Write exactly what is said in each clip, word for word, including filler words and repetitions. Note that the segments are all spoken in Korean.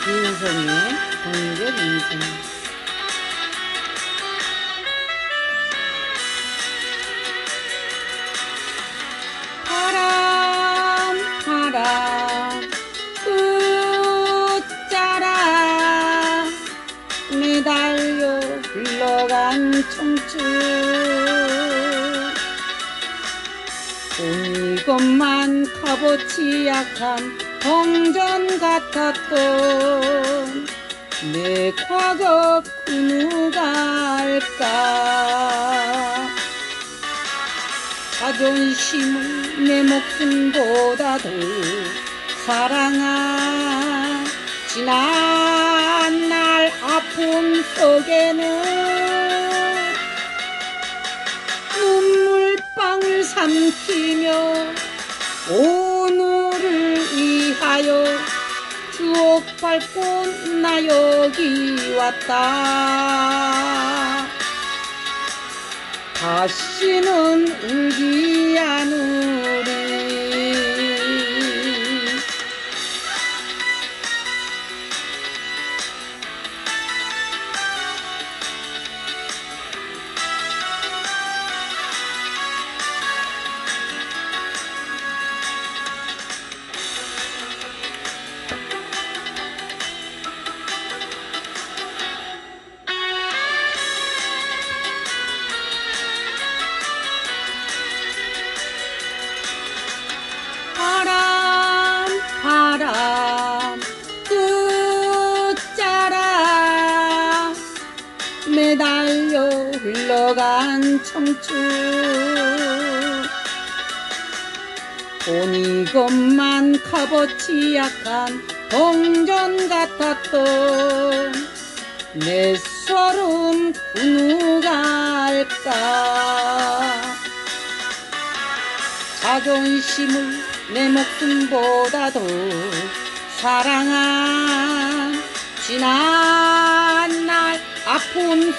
인생의 동결 인생. 바람 바람 끝자락 매달려 흘러간 청춘, 돈 이것만 값어치 약한 동전 같았던 내 과거 그 누가 알까. 자존심을 내 목숨보다도 사랑한 지난 날 아픔 속에는 눈물방울 삼키며 오늘을 위하여 추억 밟고 나 여기 왔다. 다시는 울지 않으리. 바람 바람 끝자락 매달려 흘러간 청춘, 돈 이것만 값어치 약한 동전 같았던 내 소름 그 누가 알까. 자존심을 내 목숨보다도 사랑한 지난 날 아픔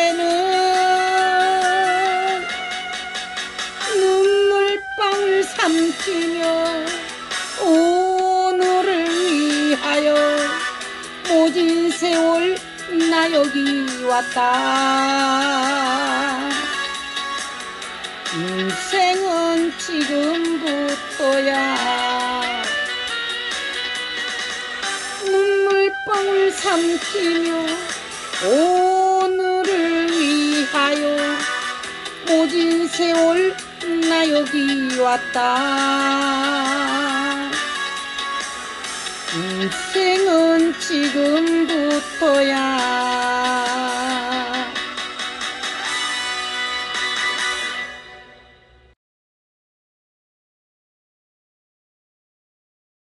속에는 눈물방울 삼키며 오늘을 위하여 모진 세월 나 여기 왔다. 인생은 지금부터야. 눈물방울 삼키며 오늘을 위하여 모진 세월 나 여기 왔다. 인생은 지금부터야.